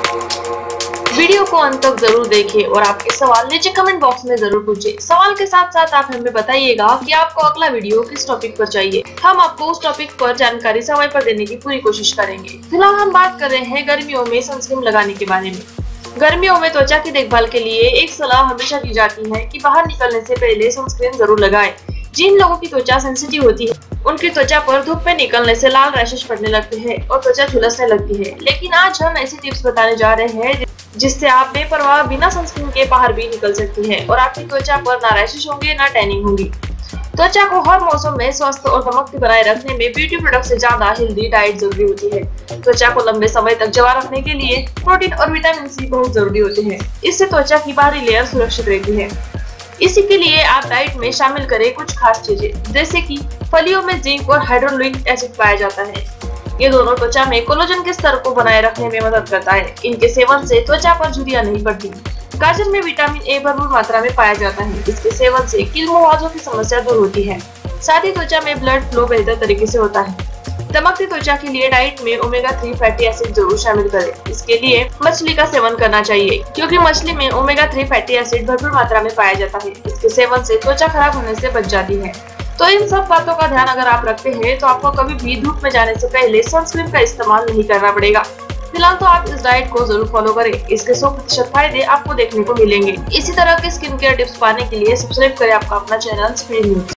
Video को अंत तक जरूर देखें और आपके सवाल नीचे कमेंट बॉक्स में जरूर पूछें। सवाल के साथ साथ आप हमें बताइएगा कि आपको अगला वीडियो किस टॉपिक पर चाहिए। हम आपको उस टॉपिक पर जानकारी समय पर देने की पूरी कोशिश करेंगे। फिलहाल हम बात कर रहे हैं गर्मियों में सनस्क्रीन लगाने के बारे में। गर्मियों में त्वचा की देखभाल के लिए एक सलाह हमेशा दी जाती है कि बाहर निकलने से पहले सनस्क्रीन जरूर लगाएं। जिन लोगों की त्वचा सेंसिटिव होती है उनकी त्वचा पर धूप में निकलने से लाल रैशेस पड़ने लगते हैं और त्वचा झुलसने लगती है। लेकिन आज हम ऐसी टिप्स बताने जा रहे हैं जिससे आप बेपरवाह बिना सनस्क्रीन के बाहर भी निकल सकती हैं और आपकी त्वचा पर ना रैशेस होंगे ना टैनिंग होगी। त्वचा को हर मौसम में स्वस्थ और दमकती बनाए रखने में ब्यूटी प्रोडक्ट से ज्यादा हेल्दी डाइट जरूरी होती है। त्वचा को लंबे समय तक जमा रखने के लिए प्रोटीन और विटामिन सी बहुत जरूरी होते हैं। इससे त्वचा की बाहरी लेयर सुरक्षित रहती है। इसी के लिए आप डाइट में शामिल करें कुछ खास चीजें, जैसे कि फलियों में जिंक और हाइड्रोक्लोरिक एसिड पाया जाता है। ये दोनों त्वचा में कोलेजन के स्तर को बनाए रखने में मदद करता है। इनके सेवन से त्वचा पर झुर्रियां नहीं पड़ती। गाजर में विटामिन ए भरपूर मात्रा में पाया जाता है। इसके सेवन से किल-मुहावजों की समस्या दूर होती है। साथ ही त्वचा में ब्लड फ्लो बेहतर तरीके से होता है। दमकती त्वचा के लिए डाइट में ओमेगा 3 फैटी एसिड जरूर शामिल करें। इसके लिए मछली का सेवन करना चाहिए, क्योंकि मछली में ओमेगा 3 फैटी एसिड भरपूर मात्रा में पाया जाता है। इसके सेवन से त्वचा खराब होने से बच जाती है। तो इन सब बातों का ध्यान अगर आप रखते हैं तो आपको कभी भी धूप में जाने से पहले सनस्क्रीन का इस्तेमाल नहीं करना पड़ेगा। फिलहाल तो आप इस डाइट को जरूर फॉलो करें। इसके 100% फायदे आपको देखने को मिलेंगे। इसी तरह के स्किन केयर टिप्स पाने के लिए सब्सक्राइब करें आपका अपना चैनल स्पीडी न्यूज।